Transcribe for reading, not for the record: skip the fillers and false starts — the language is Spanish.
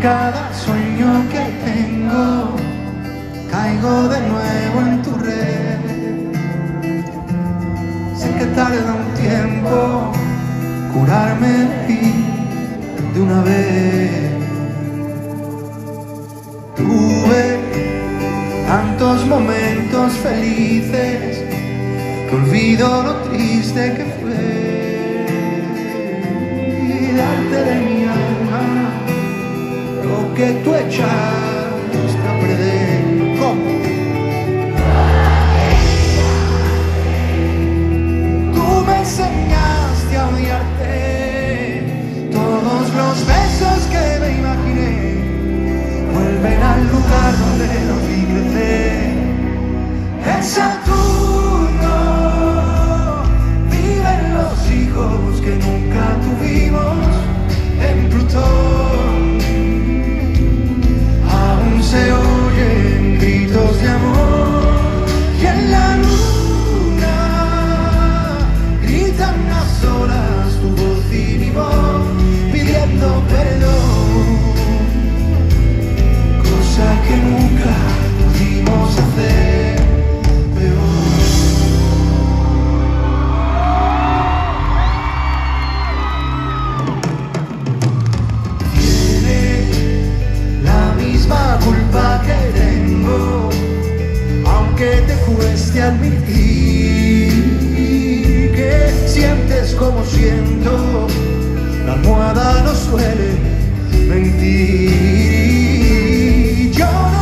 cada sueño que tengo, caigo de nuevo en tu red. Sé que tarda un tiempo curarme de una vez. Tuve tantos momentos felices que olvido lo triste que fue. Y darte de mi alma lo que tú echaste a perder. ¿Cómo? Tú me enseñaste a odiarte. Todos los besos que me imaginé vuelven al lugar donde los vi crecer. En Saturno viven los hijos que nunca tuvimos. En Plutón aún se oyen gritos de amor. Y en la luna gritan las olas tu voz y mi voz pidiendo perdón, cosa que nunca pudimos hacer peor. Tienes la misma culpa que tengo, aunque te cueste admitir que sientes como siento. La almohada no suele mentir. Yo